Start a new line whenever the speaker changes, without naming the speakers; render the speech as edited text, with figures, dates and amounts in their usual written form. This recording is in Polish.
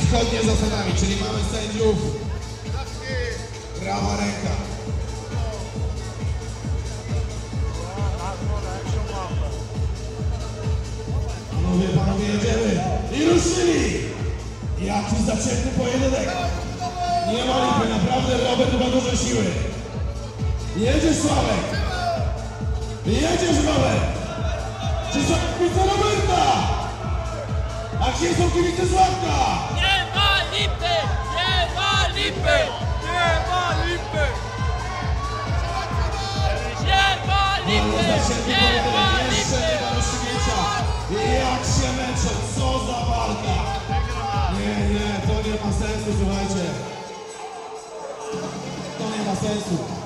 zgodnie z zasadami, czyli mamy sędziów prawa ręka. Panowie, jedziemy i ruszyli! Jaki zacięty pojedynek! Nie ma lipy, naprawdę Robert ma dużo siły. Jedziesz, Sławek! Jedziesz, Robert! Czy są kibice Roberta? A gdzie są kibice Sławka?
Nie ma lipy! Nie ma lipy! Nie ma lipy! Nie ma lipy! Nie ma
Jeszcze nie ma rozstrzygnięcia. Jak się męczą, co za walka! Nie, to nie ma sensu, słuchajcie. To nie ma sensu.